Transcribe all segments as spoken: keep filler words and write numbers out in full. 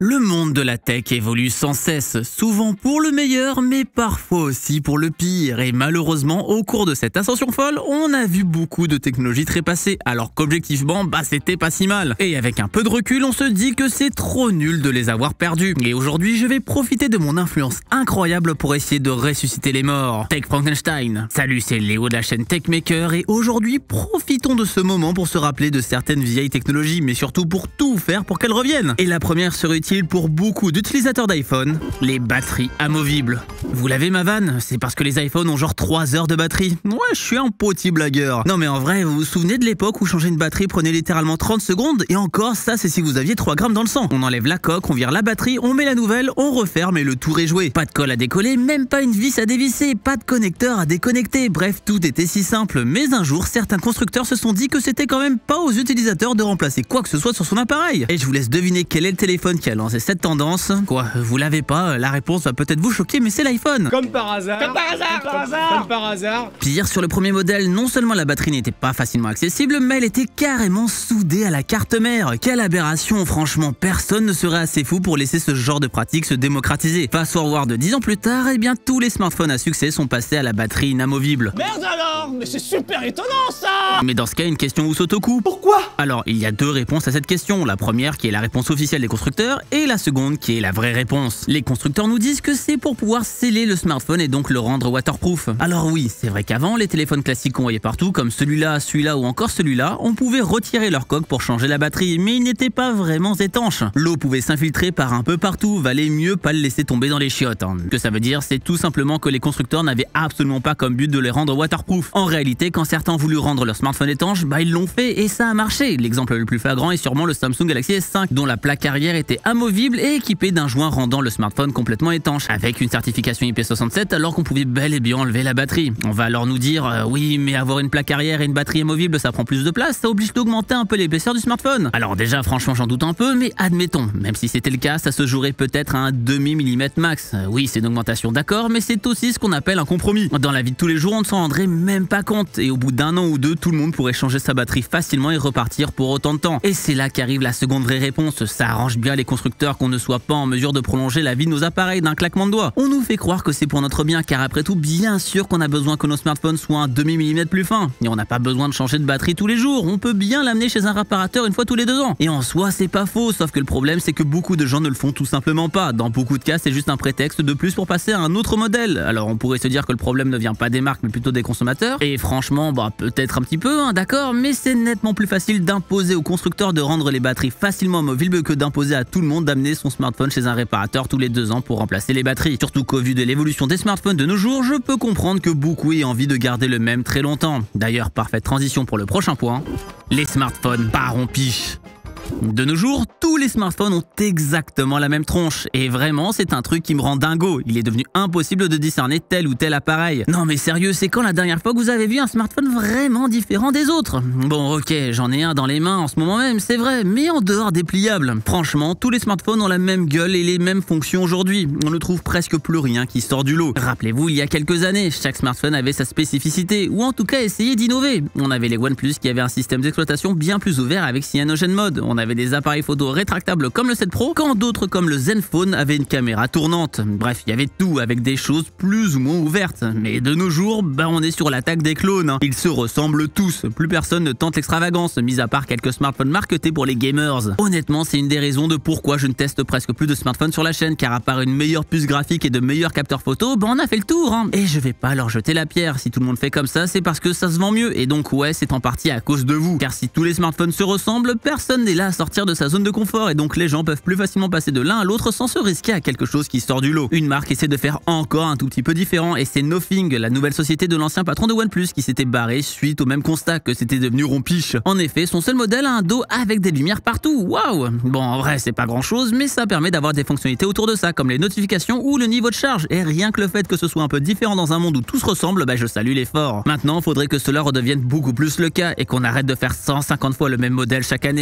Le monde de la tech évolue sans cesse, souvent pour le meilleur, mais parfois aussi pour le pire. Et malheureusement, au cours de cette ascension folle, on a vu beaucoup de technologies trépasser, alors qu'objectivement, bah c'était pas si mal. Et avec un peu de recul, on se dit que c'est trop nul de les avoir perdus. Et aujourd'hui, je vais profiter de mon influence incroyable pour essayer de ressusciter les morts. Tech Frankenstein. Salut, c'est Léo de la chaîne Techmaker, et aujourd'hui, profitons de ce moment pour se rappeler de certaines vieilles technologies, mais surtout pour tout faire pour qu'elles reviennent. Et la première serait utile pour beaucoup d'utilisateurs d'iPhone, les batteries amovibles. Vous l'avez ma vanne? C'est parce que les iPhones ont genre trois heures de batterie. Ouais, je suis un petit blagueur. Non mais en vrai, vous vous souvenez de l'époque où changer une batterie prenait littéralement trente secondes? Et encore, ça c'est si vous aviez trois grammes dans le sang. On enlève la coque, on vire la batterie, on met la nouvelle, on referme et le tour est joué. Pas de colle à décoller, même pas une vis à dévisser, pas de connecteur à déconnecter. Bref, tout était si simple. Mais un jour, certains constructeurs se sont dit que c'était quand même pas aux utilisateurs de remplacer quoi que ce soit sur son appareil. Et je vous laisse deviner quel est le téléphone qui a lancé cette tendance. Quoi, vous l'avez pas? La réponse va peut-être vous choquer, mais c'est l'iPhone. Comme par hasard. Comme par hasard. Comme par hasard. Comme par hasard. Pire, sur le premier modèle, non seulement la batterie n'était pas facilement accessible, mais elle était carrément soudée à la carte mère. Quelle aberration, franchement, personne ne serait assez fou pour laisser ce genre de pratique se démocratiser. Fast forward dix ans plus tard, eh bien tous les smartphones à succès sont passés à la batterie inamovible. Merde alors. Mais c'est super étonnant ça. Mais dans ce cas, une question vous saute au cou. Pourquoi? Alors, il y a deux réponses à cette question. La première qui est la réponse officielle des constructeurs et la seconde qui est la vraie réponse. Les constructeurs nous disent que c'est pour pouvoir sceller le smartphone et donc le rendre waterproof. Alors oui, c'est vrai qu'avant, les téléphones classiques qu'on voyait partout, comme celui-là, celui-là ou encore celui-là, on pouvait retirer leur coque pour changer la batterie, mais ils n'étaient pas vraiment étanches. L'eau pouvait s'infiltrer par un peu partout, valait mieux pas le laisser tomber dans les chiottes. Hein. Ce que ça veut dire, c'est tout simplement que les constructeurs n'avaient absolument pas comme but de les rendre waterproof. En réalité, quand certains ont voulu rendre leur smartphone étanche, bah ils l'ont fait et ça a marché. L'exemple le plus flagrant est sûrement le Samsung Galaxy S cinq, dont la plaque arrière était amovible et équipée d'un joint rendant le smartphone complètement étanche, avec une certification I P soixante-sept alors qu'on pouvait bel et bien enlever la batterie. On va alors nous dire, euh, oui mais avoir une plaque arrière et une batterie amovible ça prend plus de place, ça oblige d'augmenter un peu l'épaisseur du smartphone. Alors déjà franchement j'en doute un peu, mais admettons, même si c'était le cas, ça se jouerait peut-être à un demi millimètre max. Euh, oui c'est une augmentation d'accord, mais c'est aussi ce qu'on appelle un compromis. Dans la vie de tous les jours on ne s'en rendrait même pas compte, et au bout d'un an ou deux tout le monde pourrait changer sa batterie facilement et repartir pour autant de temps. Et c'est là qu'arrive la seconde vraie réponse, ça arrange bien les constructeurs qu'on ne soit pas en mesure de prolonger la vie de nos appareils d'un claquement de doigts. On nous fait croire que c'est pour notre bien, car après tout, bien sûr qu'on a besoin que nos smartphones soient un demi millimètre plus fins. Et on n'a pas besoin de changer de batterie tous les jours, on peut bien l'amener chez un réparateur une fois tous les deux ans. Et en soi, c'est pas faux, sauf que le problème, c'est que beaucoup de gens ne le font tout simplement pas. Dans beaucoup de cas, c'est juste un prétexte de plus pour passer à un autre modèle. Alors on pourrait se dire que le problème ne vient pas des marques, mais plutôt des consommateurs. Et franchement, bah peut-être un petit peu, hein, d'accord, mais c'est nettement plus facile d'imposer aux constructeurs de rendre les batteries facilement amovibles que d'imposer à tout le monde d'amener son smartphone chez un réparateur tous les deux ans pour remplacer les batteries. Surtout qu'au vu de l'évolution des smartphones de nos jours, je peux comprendre que beaucoup aient envie de garder le même très longtemps. D'ailleurs, parfaite transition pour le prochain point, les smartphones parent piche. De nos jours, tous les smartphones ont exactement la même tronche. Et vraiment, c'est un truc qui me rend dingo. Il est devenu impossible de discerner tel ou tel appareil. Non mais sérieux, c'est quand la dernière fois que vous avez vu un smartphone vraiment différent des autres? Bon ok, j'en ai un dans les mains en ce moment même, c'est vrai, mais en dehors des pliables. Franchement, tous les smartphones ont la même gueule et les mêmes fonctions aujourd'hui. On ne trouve presque plus rien qui sort du lot. Rappelez-vous, il y a quelques années, chaque smartphone avait sa spécificité, ou en tout cas essayait d'innover. On avait les OnePlus qui avaient un système d'exploitation bien plus ouvert avec Cyanogen Mode. On avait des appareils photo rétractables comme le sept Pro, quand d'autres comme le Zenfone avaient une caméra tournante. Bref, il y avait tout avec des choses plus ou moins ouvertes. Mais de nos jours, bah on est sur l'attaque des clones. Hein. Ils se ressemblent tous. Plus personne ne tente l'extravagance, mis à part quelques smartphones marketés pour les gamers. Honnêtement, c'est une des raisons de pourquoi je ne teste presque plus de smartphones sur la chaîne, car à part une meilleure puce graphique et de meilleurs capteurs photo, bah on a fait le tour. Hein. Et je vais pas leur jeter la pierre. Si tout le monde fait comme ça, c'est parce que ça se vend mieux. Et donc ouais, c'est en partie à cause de vous. Car si tous les smartphones se ressemblent, personne n'est là à sortir de sa zone de confort, et donc les gens peuvent plus facilement passer de l'un à l'autre sans se risquer à quelque chose qui sort du lot. Une marque essaie de faire encore un tout petit peu différent, et c'est Nothing, la nouvelle société de l'ancien patron de OnePlus, qui s'était barré suite au même constat que c'était devenu rompiche. En effet, son seul modèle a un dos avec des lumières partout. Waouh! Bon, en vrai, c'est pas grand chose, mais ça permet d'avoir des fonctionnalités autour de ça, comme les notifications ou le niveau de charge. Et rien que le fait que ce soit un peu différent dans un monde où tout se ressemble, bah je salue l'effort. Maintenant, faudrait que cela redevienne beaucoup plus le cas, et qu'on arrête de faire cent cinquante fois le même modèle chaque année, car pas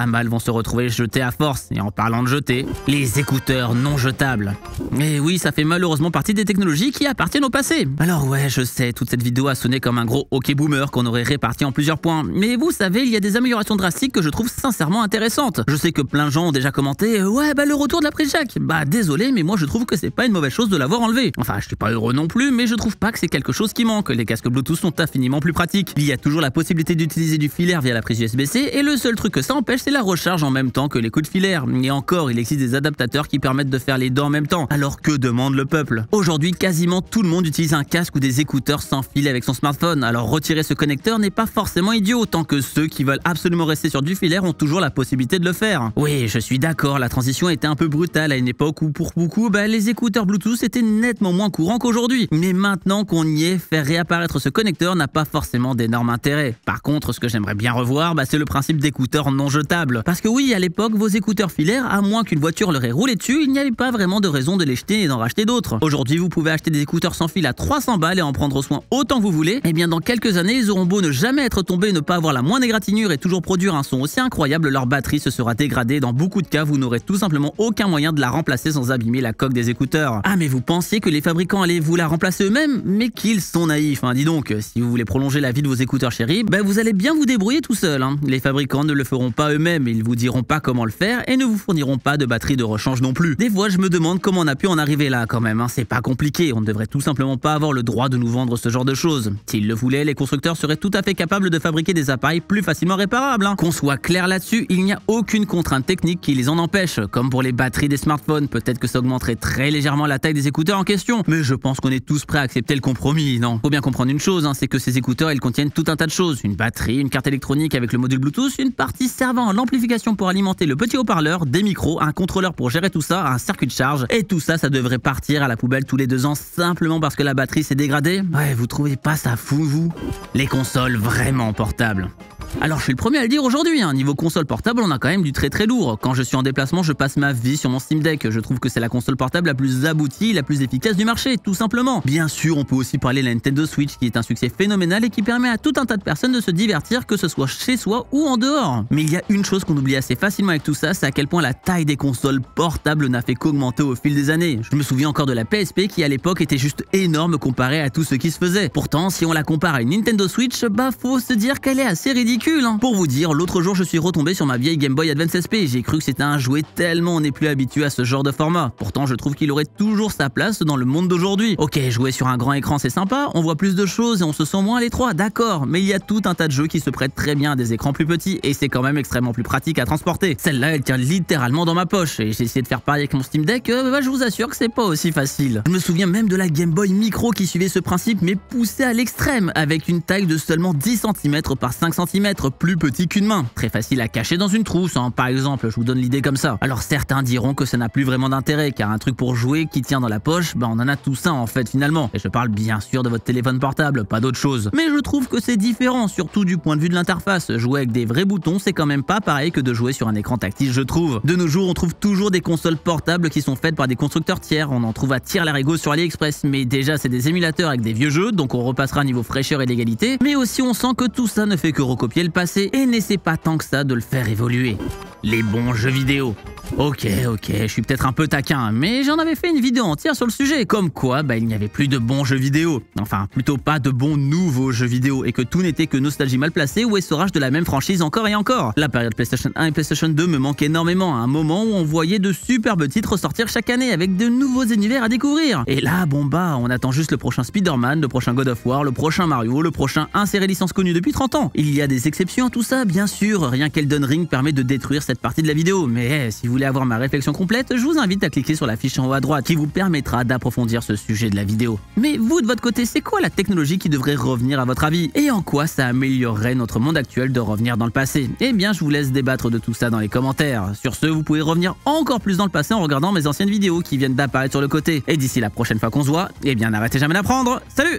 pas mal vont se retrouver jetés à force. Et en parlant de jeter, les écouteurs non jetables. Et oui, ça fait malheureusement partie des technologies qui appartiennent au passé. Alors ouais, je sais, toute cette vidéo a sonné comme un gros hockey boomer qu'on aurait réparti en plusieurs points. Mais vous savez, il y a des améliorations drastiques que je trouve sincèrement intéressantes. Je sais que plein de gens ont déjà commenté euh, ouais bah le retour de la prise jack. Bah désolé, mais moi je trouve que c'est pas une mauvaise chose de l'avoir enlevé. Enfin, je suis pas heureux non plus, mais je trouve pas que c'est quelque chose qui manque. Les casques Bluetooth sont infiniment plus pratiques. Il y a toujours la possibilité d'utiliser du filaire via la prise U S B C et le seul truc que ça empêche, c'est la recharge en même temps que les coups de filaire. Et encore, il existe des adaptateurs qui permettent de faire les deux en même temps. Alors que demande le peuple? Aujourd'hui, quasiment tout le monde utilise un casque ou des écouteurs sans fil avec son smartphone. Alors retirer ce connecteur n'est pas forcément idiot, tant que ceux qui veulent absolument rester sur du filaire ont toujours la possibilité de le faire. Oui, je suis d'accord, la transition était un peu brutale à une époque où pour beaucoup, bah, les écouteurs Bluetooth étaient nettement moins courants qu'aujourd'hui. Mais maintenant qu'on y est, faire réapparaître ce connecteur n'a pas forcément d'énorme intérêt. Par contre, ce que j'aimerais bien revoir, bah, c'est le principe d'écouteurs non jetables. Parce que oui, à l'époque, vos écouteurs filaires, à moins qu'une voiture leur ait roulé dessus, il n'y avait pas vraiment de raison de les jeter et d'en racheter d'autres. Aujourd'hui, vous pouvez acheter des écouteurs sans fil à trois cents balles et en prendre soin autant que vous voulez. Et bien dans quelques années, ils auront beau ne jamais être tombés, ne pas avoir la moindre égratignure et toujours produire un son aussi incroyable, leur batterie se sera dégradée. Dans beaucoup de cas, vous n'aurez tout simplement aucun moyen de la remplacer sans abîmer la coque des écouteurs. Ah mais vous pensiez que les fabricants allaient vous la remplacer eux-mêmes? Mais qu'ils sont naïfs, hein. Dis donc, si vous voulez prolonger la vie de vos écouteurs chéris, ben vous allez bien vous débrouiller tout seul, hein. Les fabricants ne le feront pas eux-mêmes, ils vous diront pas comment le faire et ne vous fourniront pas de batterie de rechange non plus. Des fois, je me demande comment on a pu en arriver là quand même, hein. C'est pas compliqué, on ne devrait tout simplement pas avoir le droit de nous vendre ce genre de choses. S'ils le voulaient, les constructeurs seraient tout à fait capables de fabriquer des appareils plus facilement réparables, hein. Qu'on soit clair là-dessus, il n'y a aucune contrainte technique qui les en empêche. Comme pour les batteries des smartphones, peut-être que ça augmenterait très légèrement la taille des écouteurs en question, mais je pense qu'on est tous prêts à accepter le compromis, non? Faut bien comprendre une chose, hein, c'est que ces écouteurs, ils contiennent tout un tas de choses. Une batterie, une carte électronique avec le module Bluetooth, une partie servant à l'amplification pour alimenter le petit haut-parleur, des micros, un contrôleur pour gérer tout ça, un circuit de charge, et tout ça, ça devrait partir à la poubelle tous les deux ans simplement parce que la batterie s'est dégradée? Ouais, vous trouvez pas ça fou, vous? Les consoles vraiment portables. Alors je suis le premier à le dire aujourd'hui, hein, niveau console portable on a quand même du très très lourd. Quand je suis en déplacement je passe ma vie sur mon Steam Deck, je trouve que c'est la console portable la plus aboutie, la plus efficace du marché, tout simplement. Bien sûr on peut aussi parler de la Nintendo Switch qui est un succès phénoménal et qui permet à tout un tas de personnes de se divertir, que ce soit chez soi ou en dehors. Mais il y a une chose qu'on oublie assez facilement avec tout ça, c'est à quel point la taille des consoles portables n'a fait qu'augmenter au fil des années. Je me souviens encore de la P S P qui à l'époque était juste énorme comparée à tout ce qui se faisait. Pourtant si on la compare à une Nintendo Switch, bah faut se dire qu'elle est assez ridicule. Pour vous dire, l'autre jour je suis retombé sur ma vieille Game Boy Advance S P, j'ai cru que c'était un jouet tellement on n'est plus habitué à ce genre de format. Pourtant je trouve qu'il aurait toujours sa place dans le monde d'aujourd'hui. Ok, jouer sur un grand écran c'est sympa, on voit plus de choses et on se sent moins à l'étroit, d'accord, mais il y a tout un tas de jeux qui se prêtent très bien à des écrans plus petits et c'est quand même extrêmement plus pratique à transporter. Celle-là elle tient littéralement dans ma poche et j'ai essayé de faire pareil avec mon Steam Deck, euh, bah, je vous assure que c'est pas aussi facile. Je me souviens même de la Game Boy Micro qui suivait ce principe mais poussé à l'extrême, avec une taille de seulement dix centimètres par cinq centimètres, plus petit qu'une main. Très facile à cacher dans une trousse, hein, par exemple, je vous donne l'idée comme ça. Alors certains diront que ça n'a plus vraiment d'intérêt, car un truc pour jouer qui tient dans la poche, bah on en a tout ça en fait finalement. Et je parle bien sûr de votre téléphone portable, pas d'autre chose. Mais je trouve que c'est différent, surtout du point de vue de l'interface. Jouer avec des vrais boutons, c'est quand même pas pareil que de jouer sur un écran tactile, je trouve. De nos jours, on trouve toujours des consoles portables qui sont faites par des constructeurs tiers. On en trouve à tire-larigot sur AliExpress, mais déjà c'est des émulateurs avec des vieux jeux, donc on repassera niveau fraîcheur et légalité. Mais aussi on sent que tout ça ne fait que recopier le passé et n'essaie pas tant que ça de le faire évoluer. Les bons jeux vidéo. Ok, ok, je suis peut-être un peu taquin, mais j'en avais fait une vidéo entière sur le sujet, comme quoi bah, il n'y avait plus de bons jeux vidéo. Enfin, plutôt pas de bons nouveaux jeux vidéo, et que tout n'était que nostalgie mal placée ou essorage de la même franchise encore et encore. La période PlayStation un et PlayStation deux me manque énormément, à un moment où on voyait de superbes titres sortir chaque année avec de nouveaux univers à découvrir. Et là, bon bah, on attend juste le prochain Spider-Man, le prochain God of War, le prochain Mario, le prochain inséré licence connue depuis trente ans. Il y a des exceptions à tout ça, bien sûr, rien qu'Elden Ring permet de détruire cette partie de la vidéo, mais hey, si vous voulez avoir ma réflexion complète, je vous invite à cliquer sur la fiche en haut à droite qui vous permettra d'approfondir ce sujet de la vidéo. Mais vous, de votre côté, c'est quoi la technologie qui devrait revenir à votre avis? Et en quoi ça améliorerait notre monde actuel de revenir dans le passé? Eh bien, je vous laisse débattre de tout ça dans les commentaires. Sur ce, vous pouvez revenir encore plus dans le passé en regardant mes anciennes vidéos qui viennent d'apparaître sur le côté. Et d'ici la prochaine fois qu'on se voit, eh bien, n'arrêtez jamais d'apprendre. Salut!